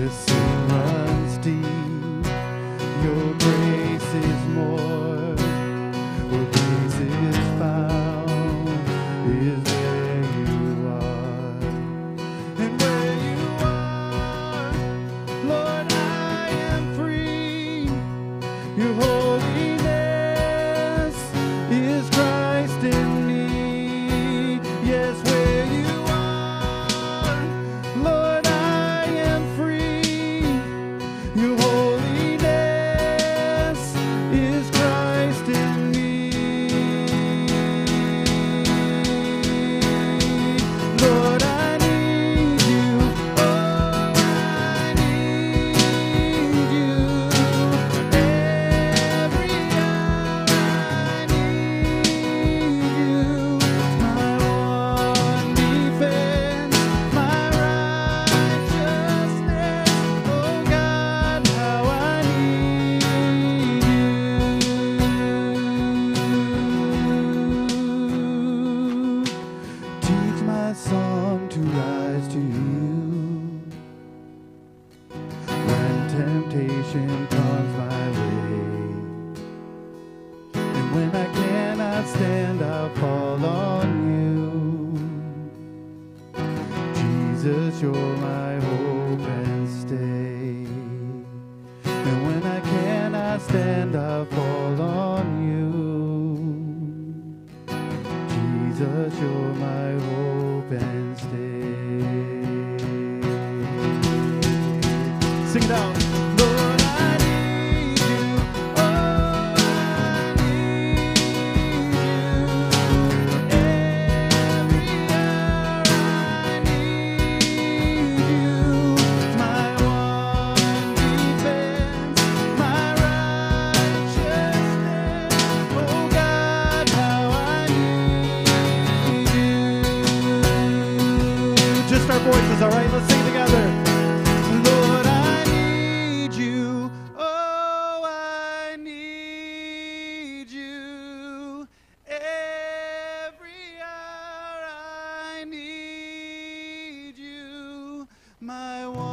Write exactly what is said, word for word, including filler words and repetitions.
the sea runs deep, your grace is more. Where peace is found is where you are. And where you are, Lord, I am free. Your holiness is Christ in me. Yes, where you are, Lord, I am free. Your holiness is Christ in me. Lord, I need you. Oh, I need you. Every hour I need you. My one defense, my righteousness. Oh God, how I need you. Teach my song to rise to you. When temptation comes my way, and when I cannot stand, I'll fall on you. Jesus, you're my hope and stay. And when I cannot stand, I'll fall on you. Jesus, you're my hope and stay. Sing it out. Lord, I need you. Oh, I need you. Every hour I need you. My one defense, my righteousness. Oh God, how I need you. Just our voices, all right? Let's sing together. Lord, I need you. Oh, I need you. Every hour I need you. My one